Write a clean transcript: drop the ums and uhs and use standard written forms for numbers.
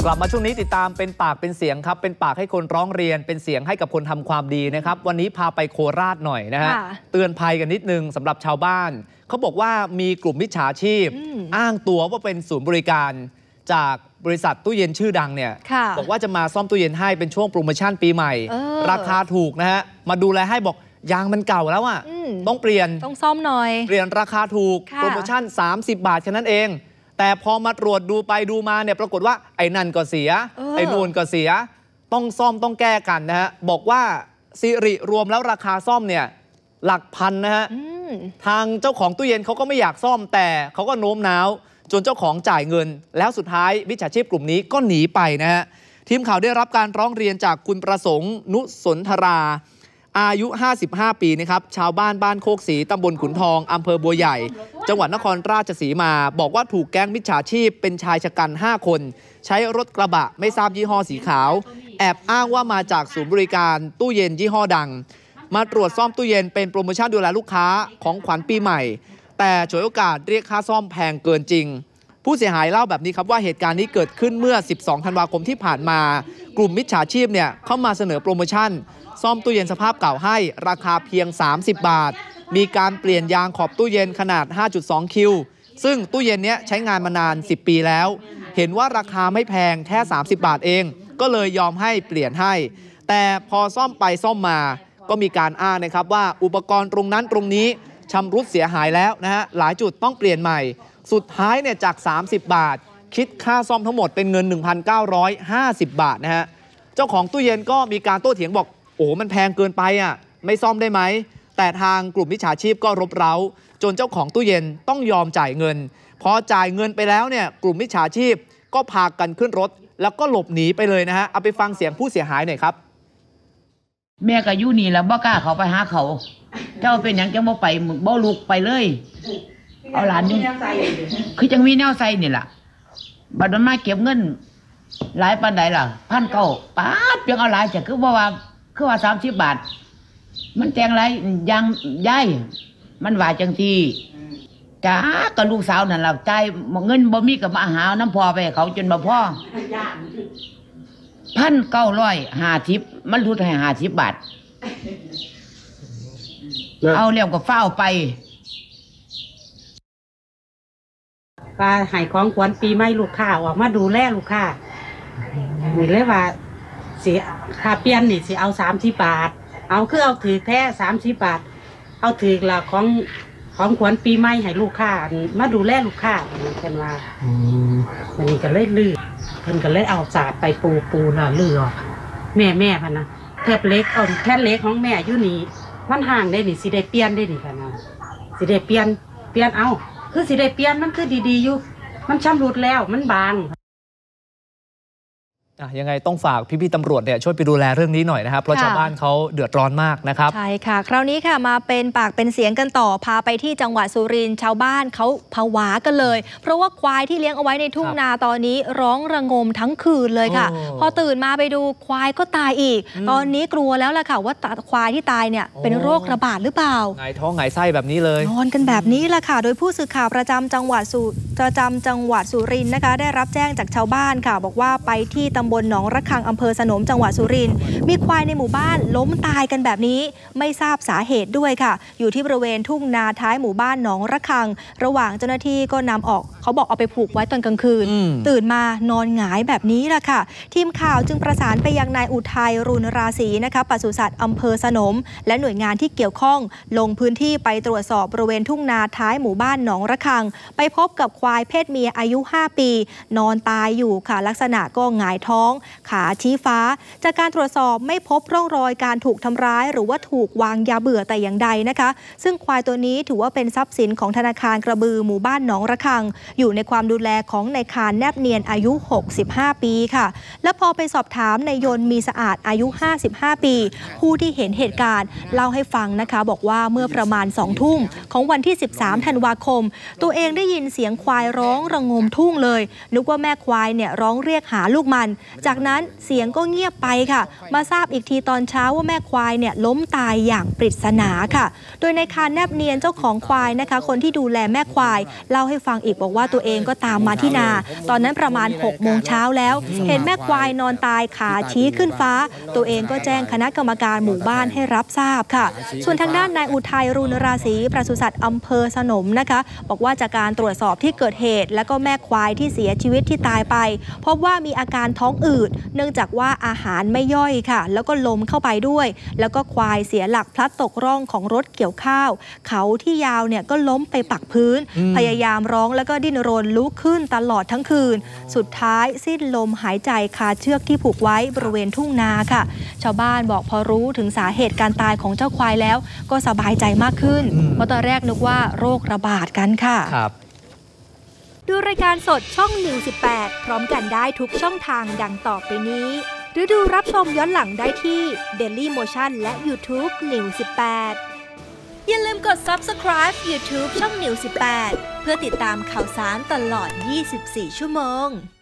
กลับมาช่วงนี้ติดตามเป็นปากเป็นเสียงครับเป็นปากให้คนร้องเรียนเป็นเสียงให้กับคนทำความดีนะครับวันนี้พาไปโคราชหน่อยนะฮะเตือนภัยกันนิดนึงสำหรับชาวบ้านเขาบอกว่ามีกลุ่มมิจฉาชีพอ้างตัวว่าเป็นศูนย์บริการจากบริษัทตู้เย็นชื่อดังเนี่ยบอกว่าจะมาซ่อมตู้เย็นให้เป็นช่วงโปรโมชั่นปีใหม่ราคาถูกนะฮะมาดูแลให้บอกยางมันเก่าแล้วอ่ะต้องเปลี่ยนต้องซ่อมหน่อยเปลี่ยนราคาถูกโปรโมชั่น30 บาทแค่นั้นเองแต่พอมาตรวจดูไปดูมาเนี่ยปรากฏว่าไอ้นั่นก็เสียไอ้นู่นก็เสียต้องซ่อมต้องแก้กันนะฮะบอกว่าสิริรวมแล้วราคาซ่อมเนี่ยหลักพันนะฮะทางเจ้าของตู้เย็นเขาก็ไม่อยากซ่อมแต่เขาก็โน้มน้าวจนเจ้าของจ่ายเงินแล้วสุดท้ายมิจฉาชีพกลุ่มนี้ก็หนีไปนะฮะทีมข่าวได้รับการร้องเรียนจากคุณประสงค์นุสนธราอายุ55 ปีนะครับชาวบ้านบ้านโคกศรีตำบลขุนทองอำเภอบัวใหญ่จังหวัดนครราชสีมาบอกว่าถูกแก๊งมิจฉาชีพเป็นชายชะกัน5 คนใช้รถกระบะไม่ทราบยี่ห้อสีขาวแอบอ้างว่ามาจากศูนย์บริการตู้เย็นยี่ห้อดังมาตรวจซ่อมตู้เย็นเป็นโปรโมชั่นดูแลลูกค้าของขวัญปีใหม่แต่ฉวยโอกาสเรียกค่าซ่อมแพงเกินจริงผู้เสียหายเล่าแบบนี้ครับว่าเหตุการณ์นี้เกิดขึ้นเมื่อ12 ธันวาคมที่ผ่านมากลุ่มมิจฉาชีพเนี่ยเข้ามาเสนอโปรโมชั่นซ่อมตู้เย็นสภาพเก่าให้ราคาเพียง30 บาทมีการเปลี่ยนยางขอบตู้เย็นขนาด 5.2 คิวซึ่งตู้เย็นนี้ใช้งานมานาน10 ปีแล้วเห็นว่าราคาไม่แพงแค่30 บาทเองก็เลยยอมให้เปลี่ยนให้แต่พอซ่อมไปซ่อมมาก็มีการอ้างนะครับว่าอุปกรณ์ตรงนั้นตรงนี้ชำรุดเสียหายแล้วนะฮะหลายจุดต้องเปลี่ยนใหม่สุดท้ายเนี่ยจาก30 บาทคิดค่าซ่อมทั้งหมดเป็นเงิน 1,950 บาทนะฮะเจ้าของตู้เย็นก็มีการโต้เถียงบอกโอ้มันแพงเกินไปอ่ะไม่ซ่อมได้ไหมแต่ทางกลุ่มมิจฉาชีพก็รบเร้าจนเจ้าของตู้เย็นต้องยอมจ่ายเงินพอจ่ายเงินไปแล้วเนี่ยกลุ่มมิจฉาชีพก็พากันขึ้นรถแล้วก็หลบหนีไปเลยนะฮะเอาไปฟังเสียงผู้เสียหายหน่อยครับแม่ก็อยู่นี่แล้วบ่กล้าเขาไปหาเขาเจ้าเป็นอย่างจังบ่ไปบ่ลุกไปเลยเอาหลานอยู่คือจังมีแนวใส่นี่ล่ะบัดนั้นมาเก็บเงินหลายปานใดล่ะ1,900ปาดเพียงเอาหลายจะคือว่า30 บาทมันแจงไรยังย้ายมันว่าจังที่จ้ากับลูกสาวนั่นล่ะจ่ายเงินบ่มีกับมาหาน้ำพอไปเขาจนบ่พอ1,950มันรุดให้50 บาทเอาเรียกกับเฝ้าไปว่าให้ของขวัญปีใหม่ลูกค้าออกมาดูแลลูกค้านี่เลยว่าสิค่าเปลี่ยนนี่สิเอา30 บาทเอาคือเอาถือแท้30 บาทเอาถือละของขวัญปีใหม่ให้ลูกค้ามาดูแลลูกค้าเพิ่นว่าอันนี้ก็เลยลื้อเพิ่นก็เลยเอาสาดไปปูแล้วลื้อออกแม่พันนะแทบเล็กเอาแท่นเล็กของแม่อยู่นี่มันห่างได้นี่สิได้เปลี่ยนได้นี่พันนะสิได้เปลี่ยนเอาคือสิได้เปลี่ยนมันคือดีๆอยู่มันชำรุดแล้วมันบางยังไงต้องฝากพี่ๆตำรวจเนี่ยช่วยไปดูแลเรื่องนี้หน่อยนะครับเพราะชาวบ้านเขาเดือดร้อนมากนะครับใช่ค่ะคราวนี้ค่ะมาเป็นปากเป็นเสียงกันต่อพาไปที่จังหวัดสุรินทร์ชาวบ้านเขาผวากันเลยเพราะว่าควายที่เลี้ยงเอาไว้ในทุ่งนาตอนนี้ร้องระงมทั้งคืนเลยค่ะพอตื่นมาไปดูควายก็ตายอีกตอนนี้กลัวแล้วล่ะค่ะว่าควายที่ตายเนี่ยเป็นโรคระบาดหรือเปล่าไงท้องไงไส้แบบนี้เลยนอนกันแบบนี้ล่ะค่ะโดยผู้สื่อข่าวประจำจังหวัดสุรินทร์นะคะได้รับแจ้งจากชาวบ้านค่ะบอกว่าไปที่ตำบลหนองระฆังอำเภอสนมจังหวัดสุรินทร์มีควายในหมู่บ้านล้มตายกันแบบนี้ไม่ทราบสาเหตุด้วยค่ะอยู่ที่บริเวณทุ่งนาท้ายหมู่บ้านหนองระฆังระหว่างเจ้าหน้าที่ก็นำออกเขาบอกเอาไปผูกไว้ตอนกลางคืนตื่นมานอนหงายแบบนี้ล่ะค่ะทีมข่าวจึงประสานไปยังนายอุทัยรุณราศีนะคะปศุสัตว์อำเภอสนมและหน่วยงานที่เกี่ยวข้องลงพื้นที่ไปตรวจสอบบริเวณทุ่งนาท้ายหมู่บ้านหนองระฆังไปพบกับควายเพศเมียอายุ5 ปีนอนตายอยู่ค่ะลักษณะก็หงายท้องขาชี้ฟ้าจากการตรวจสอบไม่พบร่องรอยการถูกทำร้ายหรือว่าถูกวางยาเบื่อแต่อย่างใดนะคะซึ่งควายตัวนี้ถือว่าเป็นทรัพย์สินของธนาคารกระบือหมู่บ้านหนองระฆังอยู่ในความดูแลของนายคารแนบเนียนอายุ65 ปีค่ะและพอไปสอบถามนายยนต์มีสะอาดอายุ55 ปีผู้ที่เห็นเหตุการณ์เล่าให้ฟังนะคะบอกว่าเมื่อประมาณ2 ทุ่มของวันที่13 ธันวาคมตัวเองได้ยินเสียงควายร้องระงมทุ่งเลยนึกว่าแม่ควายเนี่ยร้องเรียกหาลูกมันจากนั้นเสียงก็เงียบไปค่ะมาทราบอีกทีตอนเช้าว่าแม่ควายเนี่ยล้มตายอย่างปริศนาค่ะโดยในคานแนบเนียนเจ้าของควายนะคะคนที่ดูแลแม่ควายเล่าให้ฟังอีกบอกว่าตัวเองก็ตามมาที่นาตอนนั้นประมาณ6 โมงเช้าแล้วเห็นแม่ควายนอนตายขาชี้ขึ้นฟ้าตัวเองก็แจ้งคณะกรรมการหมู่บ้านให้รับทราบค่ะส่วนทางด้านนายอุทัยรุณราศีปศุสัตว์อำเภอสนมนะคะบอกว่าจากการตรวจสอบที่เกิดเหตุและก็แม่ควายที่เสียชีวิตที่ตายไปพบว่ามีอาการท้องอืดเนื่องจากว่าอาหารไม่ย่อยค่ะแล้วก็ลมเข้าไปด้วยแล้วก็ควายเสียหลักพลัดตกร่องของรถเกี่ยวข้าวเขาที่ยาวเนี่ยก็ล้มไปปักพื้นพยายามร้องแล้วก็ดิ้นรนลุกขึ้นตลอดทั้งคืนสุดท้ายสิ้นลมหายใจคาเชือกที่ผูกไว้บริเวณทุ่งนาค่ะชาวบ้านบอกพอรู้ถึงสาเหตุการตายของเจ้าควายแล้วก็สบายใจมากขึ้นเพราะตอนแรกนึกว่าโรคระบาดกันค่ะดูรายการสดช่องนิว18พร้อมกันได้ทุกช่องทางดังต่อไปนี้หรือดูรับชมย้อนหลังได้ที่ Daily Motion และ YouTube Niw 18อย่าลืมกด Subscribe YouTube ช่อง Niw 18เพื่อติดตามข่าวสารตลอด 24 ชั่วโมง